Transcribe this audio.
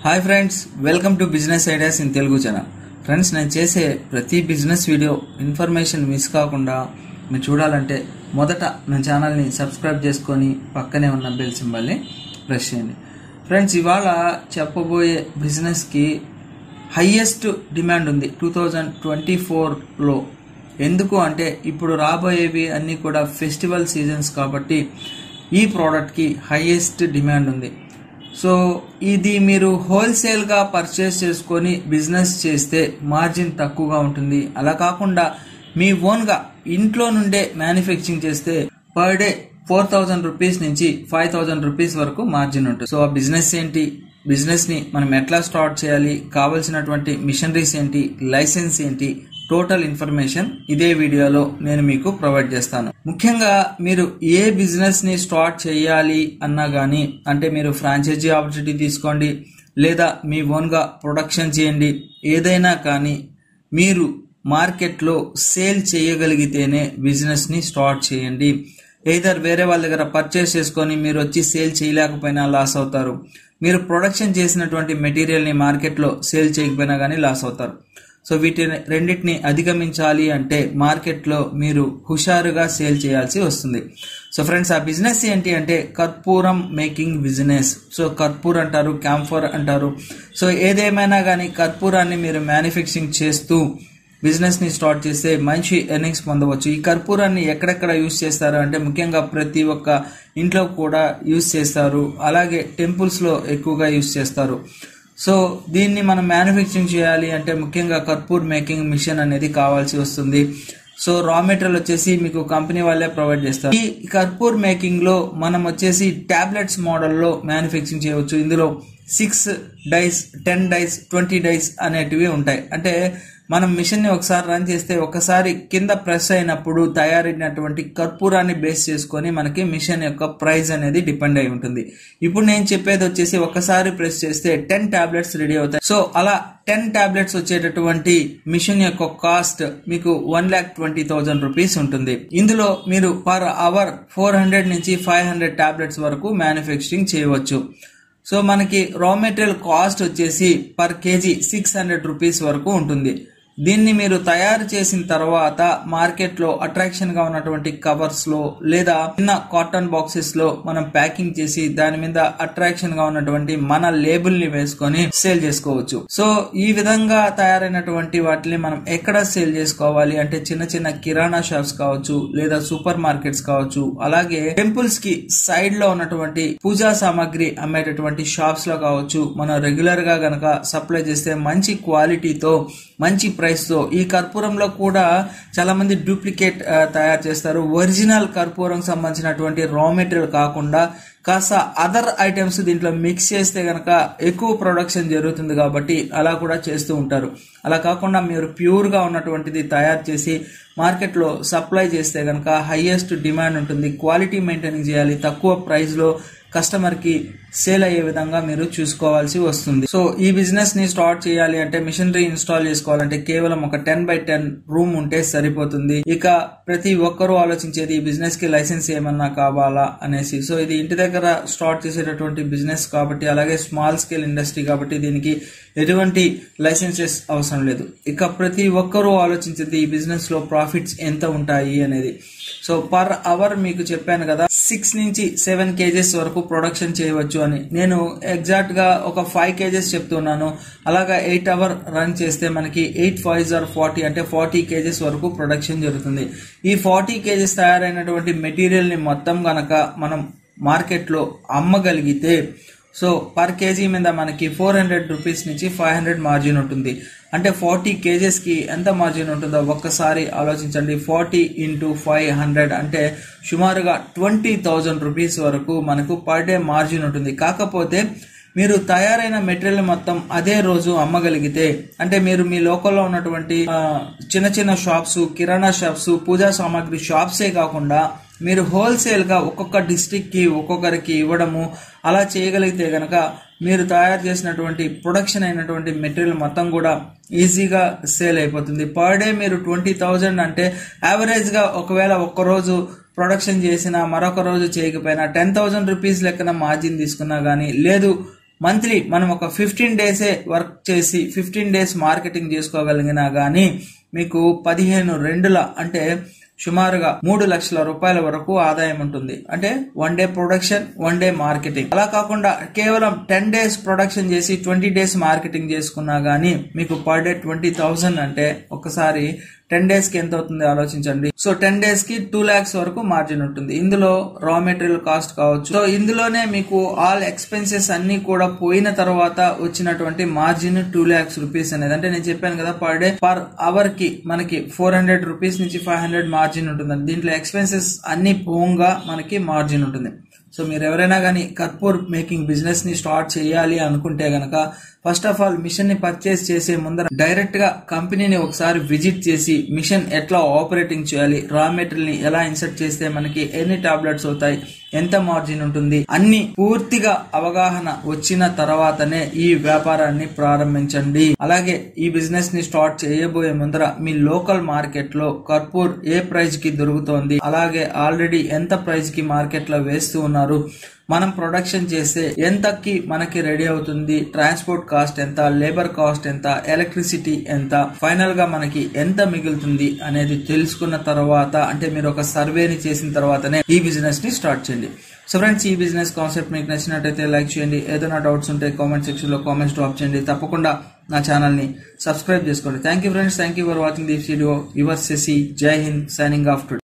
Hi friends, welcome to business ideas in Telugu channel. Friends, నేను చేసే ప్రతి బిజినెస్ వీడియో ఇన్ఫర్మేషన్ మిస్ కాకుండా మీరు చూడాలంటే మొదట నా ఛానల్ని సబ్స్క్రైబ్ చేసుకొని పక్కనే ఉన్న బెల్ సింబల్ని ప్రెస్ చేయండి. ఫ్రెండ్స్, ఇవాళ చెప్పబోయే బిజినెస్కి హైయెస్ట్ డిమాండ్ ఉంది 2024లో. ఎందుకు అంటే ఇప్పుడు రాబోయేవి అన్నీ కూడా ఫెస్టివల్ సీజన్స్ కాబట్టి ఈ ప్రోడక్ట్కి హైయెస్ట్ డిమాండ్ ఉంది. సో ఇది మీరు హోల్సేల్గా పర్చేస్ చేసుకొని బిజినెస్ చేస్తే మార్జిన్ తక్కువగా ఉంటుంది. అలా కాకుండా మీ ఓన్గా ఇంట్లో నుండే మ్యానుఫ్యాక్చరింగ్ చేస్తే పర్ డే 4,000 రూపీస్ నుంచి 5,000 రూపీస్ వరకు మార్జిన్ ఉంటుంది. సో ఆ బిజినెస్ ఏంటి, బిజినెస్ని మనం ఎట్లా స్టార్ట్ చేయాలి, కావాల్సినటువంటి మిషనరీస్ ఏంటి, లైసెన్స్ ఏంటి, టోటల్ ఇన్ఫర్మేషన్ ఇదే వీడియోలో నేను మీకు ప్రొవైడ్ చేస్తాను. ముఖ్యంగా మీరు ఏ బిజినెస్ ని స్టార్ట్ చేయాలి అన్నా గానీ, అంటే మీరు ఫ్రాంచైజీ ఆపర్చునిటీ తీసుకోండి లేదా మీ ఓన్ గా ప్రొడక్షన్ చేయండి, ఏదైనా కానీ మీరు మార్కెట్లో సేల్ చేయగలిగితేనే బిజినెస్ ని స్టార్ట్ చేయండి. ఎయిదర్ వేరే వాళ్ళ దగ్గర పర్చేస్ చేసుకొని మీరు వచ్చి సేల్ చేయలేకపోయినా లాస్ అవుతారు, మీరు ప్రొడక్షన్ చేసినటువంటి మెటీరియల్ ని మార్కెట్లో సేల్ చేయకపోయినా కానీ లాస్ అవుతారు. సో వీటిని రెండింటిని అధిగమించాలి అంటే మార్కెట్లో మీరు హుషారుగా సేల్ చేయాల్సి వస్తుంది. సో ఫ్రెండ్స్, ఆ బిజినెస్ ఏంటి అంటే కర్పూరం మేకింగ్ బిజినెస్. సో కర్పూర్ అంటారు, క్యాంఫర్ అంటారు. సో ఏదేమైనా కానీ కర్పూరాన్ని మీరు మ్యానుఫ్యాక్చరింగ్ చేస్తూ బిజినెస్ ని స్టార్ట్ చేస్తే మంచి ఎర్నింగ్స్ పొందవచ్చు. ఈ కర్పూరాన్ని ఎక్కడెక్కడ యూజ్ చేస్తారు అంటే ముఖ్యంగా ప్రతి ఒక్క ఇంట్లో కూడా యూజ్ చేస్తారు, అలాగే టెంపుల్స్ లో ఎక్కువగా యూజ్ చేస్తారు. సో దీన్ని మనం మ్యానుఫ్యాక్చరింగ్ చేయాలి అంటే ముఖ్యంగా కర్పూర్ మేకింగ్ మిషన్ అనేది కావాల్సి వస్తుంది. సో రా మెటీరియల్ వచ్చేసి మీకు కంపెనీ వాళ్ళే ప్రొవైడ్ చేస్తారు. ఈ కర్పూర్ మేకింగ్ లో మనం వచ్చేసి టాబ్లెట్స్ మోడల్లో మ్యానుఫ్యాక్చరింగ్ చేయవచ్చు. ఇందులో 6 డైస్, 10 డైస్, 20 డైస్ అనేటివి ఉంటాయి. అంటే మనం మిషన్ ని ఒకసారి రన్ చేస్తే ఒకసారి కింద ప్రెస్ అయినప్పుడు తయారైనటువంటి కర్పూరాన్ని బేస్ చేసుకొని మనకి మిషన్ యొక్క ప్రైస్ అనేది డిపెండ్ అయి ఉంటుంది. ఇప్పుడు నేను చెప్పేది వచ్చేసి ఒకసారి ప్రెస్ చేస్తే 10 టాబ్లెట్స్ రెడీ అవుతాయి. సో అలా 10 టాబ్లెట్స్ వచ్చేటటువంటి మిషన్ యొక్క కాస్ట్ మీకు 1,20,000 రూపీస్ ఉంటుంది. ఇందులో మీరు పర్ అవర్ 400 నుంచి 500 టాబ్లెట్స్ వరకు మ్యానుఫ్యాక్చరింగ్ చేయవచ్చు. సో మనకి రా మెటీరియల్ కాస్ట్ వచ్చేసి పర్ కేజీ 600 రూపీస్ వరకు ఉంటుంది. దీన్ని మీరు తయారు చేసిన తర్వాత మార్కెట్ లో అట్రాక్షన్ గా ఉన్నటువంటి కవర్స్ లో లేదా చిన్న కాటన్ బాక్సెస్ లో మనం ప్యాకింగ్ చేసి దాని మీద అట్రాక్షన్ గా ఉన్నటువంటి మన లేబుల్ ని వేసుకొని సేల్ చేసుకోవచ్చు. సో ఈ విధంగా తయారైనటువంటి వాటిని మనం ఎక్కడ సేల్ చేసుకోవాలి అంటే చిన్న చిన్న కిరాణా షాప్స్ కావచ్చు, లేదా సూపర్ మార్కెట్స్ కావచ్చు, అలాగే టెంపుల్స్ కి సైడ్ లో ఉన్నటువంటి పూజా సామాగ్రి అమ్మేటటువంటి షాప్స్ లో కావచ్చు. మనం రెగ్యులర్ గా గనక సప్లై చేస్తే మంచి క్వాలిటీతో మంచి ప్రైస్ తో, ఈ కర్పూరంలో కూడా చాలా మంది డూప్లికేట్ తయారు చేస్తారు. ఒరిజినల్ కర్పూరం సంబంధించినటువంటి రా మెటీరియల్ కాకుండా కాస్త అదర్ ఐటమ్స్ దీంట్లో మిక్స్ చేస్తే గనక ఎక్కువ ప్రొడక్షన్ జరుగుతుంది కాబట్టి అలా కూడా చేస్తూ ఉంటారు. అలా కాకుండా మీరు ప్యూర్ గా ఉన్నటువంటిది తయారు చేసి మార్కెట్ లో సప్లై చేస్తే గనక హైయెస్ట్ డిమాండ్ ఉంటుంది. క్వాలిటీ మెయింటైన్ చేయాలి, తక్కువ ప్రైస్ లో కస్టమర్ కి సేల్ అయ్యే విధంగా మీరు చూసుకోవాల్సి వస్తుంది. సో ఈ బిజినెస్ ని స్టార్ట్ చేయాలి అంటే మిషనరీ ఇన్స్టాల్ చేసుకోవాలంటే కేవలం ఒక 10x10 రూమ్ ఉంటే సరిపోతుంది. ఇక ప్రతి ఒక్కరూ ఆలోచించేది ఈ బిజినెస్ కి లైసెన్స్ ఏమన్నా కావాలా అనేసి. సో ఇది ఇంటి దగ్గర స్టార్ట్ చేసేటటువంటి బిజినెస్ కాబట్టి, అలాగే స్మాల్ స్కేల్ ఇండస్ట్రీ కాబట్టి దీనికి ఎటువంటి లైసెన్సెస్ అవసరం లేదు. ఇక ప్రతి ఒక్కరూ ఆలోచించేది ఈ బిజినెస్ లో ప్రాఫిట్స్ ఎంత ఉంటాయి అనేది. సో పర్ అవర్ మీకు చెప్పాను కదా 6 నుంచి 7 కేజెస్ వరకు ప్రొడక్షన్ చేయవచ్చు అని. నేను ఎగ్జాక్ట్ గా ఒక 5 కేజెస్ చెప్తున్నాను. అలాగా 8 అవర్ రన్ చేస్తే మనకి 8 5s are 40 అంటే 40 కేజెస్ వరకు ప్రొడక్షన్ జరుగుతుంది. ఈ 40 కేజెస్ తయారైనటువంటి మెటీరియల్ ని మొత్తం గనక మనం మార్కెట్ లో అమ్మగలిగితే సో పర్ కేజీ మీద మనకి 400 రూపీస్ నుంచి 500 మార్జిన్ ఉంటుంది. అంటే 40 కేజెస్ కి ఎంత మార్జిన్ ఉంటుందో ఒక్కసారి ఆలోచించండి. 40 into 500 అంటే సుమారుగా 20,000 రూపీస్ వరకు మనకు పర్ డే మార్జిన్ ఉంటుంది. కాకపోతే మీరు తయారైన మెటీరియల్ మొత్తం అదే రోజు అమ్మగలిగితే, అంటే మీరు మీ లోకల్లో ఉన్నటువంటి చిన్న చిన్న షాప్స్, కిరాణా షాప్స్, పూజా సామాగ్రి షాప్సే కాకుండా మీరు హోల్సేల్ గా ఒక్కొక్క డిస్ట్రిక్ట్ కి ఒక్కొక్కరికి ఇవ్వడము అలా చేయగలిగితే గనక మీరు తయారు చేసినటువంటి ప్రొడక్షన్ అయినటువంటి మెటీరియల్ మొత్తం కూడా ఈజీగా సేల్ అయిపోతుంది. పర్ డే మీరు 20,000 అంటే యావరేజ్ గా ఒకవేళ ఒక్కరోజు ప్రొడక్షన్ చేసినా మరొక రోజు చేయకపోయినా 10,000 రూపీస్ లెక్కన మార్జిన్ తీసుకున్నా గానీ, లేదు మంత్లీ మనం ఒక 15 డేసే వర్క్ చేసి 15 డేస్ మార్కెటింగ్ చేసుకోగలిగినా గానీ మీకు 15 అంటే సుమారుగా 3 లక్షల రూపాయల వరకు ఆదాయం ఉంటుంది. అంటే 1 డే ప్రొడక్షన్ 1 డే మార్కెటింగ్. అలా కాకుండా కేవలం 10 డేస్ ప్రొడక్షన్ చేసి 20 డేస్ మార్కెటింగ్ చేసుకున్నా గానీ మీకు పర్ డే 20,000 అంటే ఒకసారి 10 డేస్ కి ఎంత అవుతుంది ఆలోచించండి. సో 10 డేస్ కి 2 lakhs వరకు మార్జిన్ ఉంటుంది. ఇందులో రా మెటీరియల్ కాస్ట్ కావచ్చు. సో ఇందులోనే మీకు ఆల్ ఎక్స్పెన్సెస్ అన్ని కూడా పోయిన తర్వాత వచ్చినటువంటి మార్జిన్ 2 lakhs రూపీస్ అనేది. అంటే నేను చెప్పాను కదా పర్ డే పర్ అవర్ కి మనకి 400 రూపీస్ నుంచి 500 మార్జిన్ ఉంటుంది. దీంట్లో ఎక్స్పెన్సెస్ అన్ని పోంగా మనకి మార్జిన్ ఉంటుంది. సో మీరు ఎవరైనా కానీ కర్పూర్ మేకింగ్ బిజినెస్ ని స్టార్ట్ చేయాలి అనుకుంటే గనక ఫస్ట్ ఆఫ్ ఆల్ మిషన్ ని పర్చేస్ చేసే ముందర డైరెక్ట్ గా కంపెనీని ఒకసారి విజిట్ చేసి మిషన్ ఎట్లా ఆపరేటింగ్ చేయాలి, రా మెటీరియల్ ని ఎలా ఇన్సర్ట్ చేస్తే మనకి ఎన్ని టాబ్లెట్స్ అవుతాయి, ఎంత మార్జిన్ ఉంటుంది, అన్ని పూర్తిగా అవగాహన వచ్చిన తర్వాతనే ఈ వ్యాపారాన్ని ప్రారంభించండి. అలాగే ఈ బిజినెస్ ని స్టార్ట్ చేయబోయే ముందర మీ లోకల్ మార్కెట్ లో కర్పూర్ ఏ ప్రైస్ కి దొరుకుతోంది, అలాగే ఆల్రెడీ ఎంత ప్రైస్ కి మార్కెట్ లో వేస్తూ ఉన్నారు, మనం ప్రొడక్షన్ చేస్తే ఎంతకి మనకి రెడీ అవుతుంది, ట్రాన్స్పోర్ట్ కాస్ట్ ఎంత, లేబర్ కాస్ట్ ఎంత, ఎలక్ట్రిసిటీ ఎంత, ఫైనల్ గా మనకి ఎంత మిగులుతుంది అనేది తెలుసుకున్న తర్వాత, అంటే మీరు ఒక సర్వేని చేసిన తర్వాతనే ఈ బిజినెస్ ని స్టార్ట్ చేయండి. సో ఫ్రెండ్స్, ఈ బిజినెస్ కాన్సెప్ట్ మీకు నచ్చినట్టయితే లైక్ చేయండి. ఏదైనా డౌట్స్ ఉంటే కామెంట్ సెక్షన్ లో కామెంట్స్ డ్రాప్ చేయండి. తప్పకుండా నా ఛానల్ ని సబ్స్క్రైబ్ చేసుకోండి. Thank you friends, thank you for watching this video. Your Shashi, జై హింద్, సైనింగ్ ఆఫ్ టుడే.